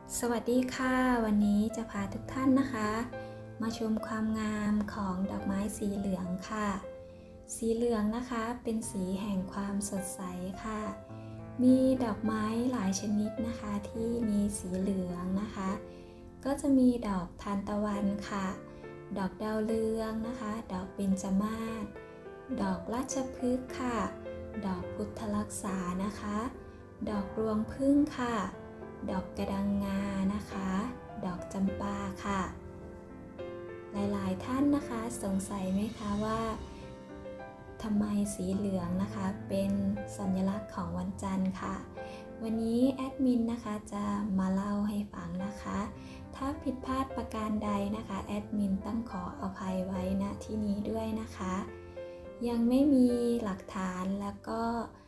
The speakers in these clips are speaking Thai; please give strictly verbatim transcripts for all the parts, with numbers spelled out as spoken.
สวัสดีค่ะวันนี้จะพาทุกท่านนะคะมาชมความงามของดอกไม้สีเหลืองค่ะสีเหลืองนะคะเป็นสีแห่งความสดใสค่ะมีดอกไม้หลายชนิดนะคะที่มีสีเหลืองนะคะก็จะมีดอกทานตะวันค่ะดอกดาวเรืองนะคะดอกเบญจมาศดอกราชพฤกษ์ค่ะดอกพุทธลักษานะคะดอกรวงผึ้งค่ะดอกกระดังงานะคะดอกจำปาค่ะหลายๆท่านนะคะสงสัยไหมคะว่าทำไมสีเหลืองนะคะเป็นสัญลักษณ์ของวันจันทร์ค่ะวันนี้แอดมินนะคะจะมาเล่าให้ฟังนะคะถ้าผิดพลาดประการใดนะคะแอดมินต้องขออภัยไว้ณที่นี้ด้วยนะคะยังไม่มีหลักฐานแล้วก็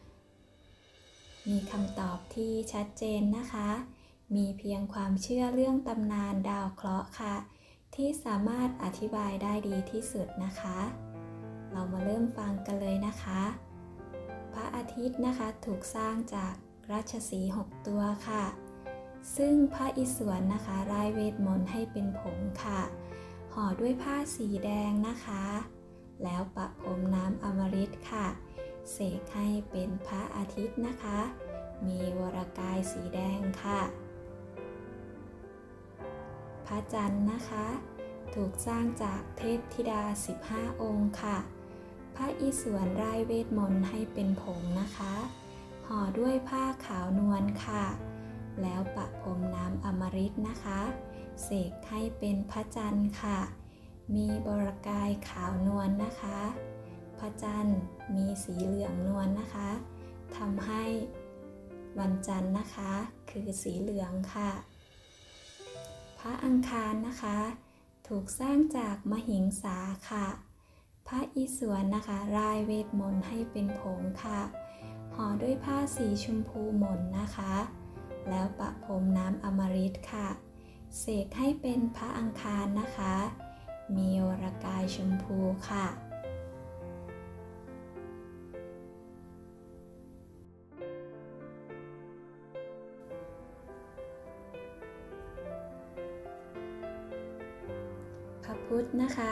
มีคำตอบที่ชัดเจนนะคะมีเพียงความเชื่อเรื่องตำนานดาวเคราะห์ค่ะที่สามารถอธิบายได้ดีที่สุดนะคะเรามาเริ่มฟังกันเลยนะคะพระอาทิตย์นะคะถูกสร้างจากราชสีห์หกตัวค่ะซึ่งพระอิศวรนะคะร่ายเวทมนต์ให้เป็นผงค่ะห่อด้วยผ้าสีแดงนะคะแล้วประพรมน้ำอมฤตค่ะเสกให้เป็นพระอาทิตย์นะคะมีวรกายสีแดงค่ะพระจันทร์นะคะถูกสร้างจากเทพธิดาสิบห้าองค์ค่ะพระอิศวรร่ายเวทมนต์ให้เป็นผงนะคะห่อด้วยผ้าขาวนวลค่ะแล้วประพรมน้ำอมฤตนะคะเสกให้เป็นพระจันทร์ค่ะมีวรกายขาวนวลนะคะพระจันทร์มีสีเหลืองนวลนะคะทำให้วันจันทร์นะคะคือสีเหลืองค่ะพระอังคารนะคะถูกสร้างจากมหิงสาค่ะพระอิศวรนะคะร่ายเวทมนต์ให้เป็นผงค่ะห่อด้วยผ้าสีชมพูหม่นนะคะแล้วประพรมน้ำอมฤตค่ะเสกให้เป็นพระอังคารนะคะมีวรกายชมพูค่ะพระพุธนะคะ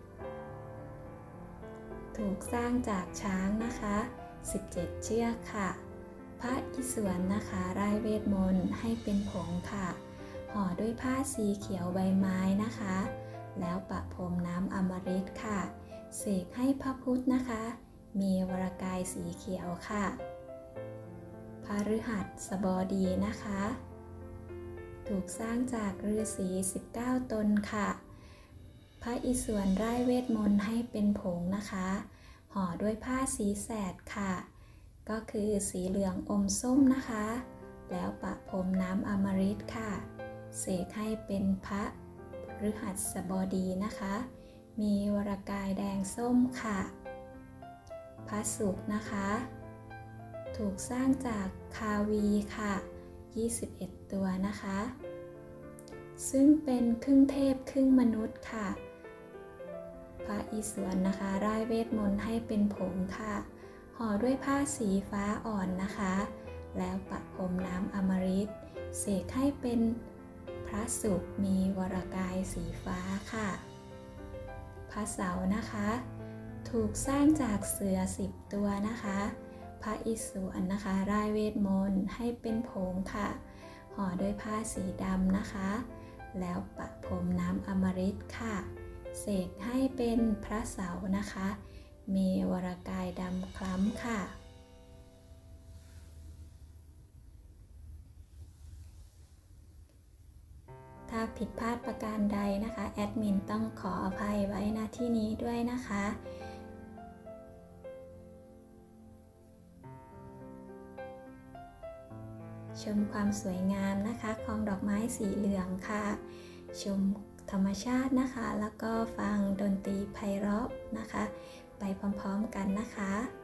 ถูกสร้างจากช้างนะคะสิบเจ็ดเชือกค่ะพระอิศวรนะคะร่ายเวทมนต์ให้เป็นผงค่ะห่อด้วยผ้าสีเขียวใบไม้นะคะแล้วประพรมน้ำอมฤตค่ะเสกให้พระพุธนะคะมีวรกายสีเขียวค่ะพฤหัสบดีนะคะถูกสร้างจากฤาษีสิบเก้าตนค่ะพระอิศวรร่ายเวทมนต์ให้เป็นผงนะคะห่อด้วยผ้าสีแสดค่ะก็คือสีเหลืองอมส้มนะคะแล้วประพรมน้ำอมฤตค่ะเสกให้เป็นพระพฤหัสบดีนะคะมีวรกายแดงส้มค่ะพระศุกร์นะคะถูกสร้างจากคาวีค่ะยี่สิบเอ็ดตัวนะคะซึ่งเป็นครึ่งเทพครึ่งมนุษย์ค่ะพระอิศวรนะคะร่ายเวทมนต์ให้เป็นผงค่ะห่อด้วยผ้าสีฟ้าอ่อนนะคะแล้วประพรมน้ำอมฤตเสกให้เป็นพระศุกร์มีวรกายสีฟ้าค่ะพระเสาร์นะคะถูกสร้างจากเสือสิบตัวนะคะพระอิศวรนะคะร่ายเวทมนต์ให้เป็นผงค่ะห่อด้วยผ้าสีดำนะคะแล้วประพรมน้ำอมฤตค่ะเสกให้เป็นพระเสาร์นะคะมีวรกายดำคล้ำค่ะถ้าผิดพลาดประการใดนะคะแอดมินต้องขออภัยไว้ณที่นี้ด้วยนะคะชมความสวยงามนะคะของดอกไม้สีเหลืองค่ะชมธรรมชาตินะคะแล้วก็ฟังดนตรีไพเราะนะคะไปพร้อมๆกันนะคะ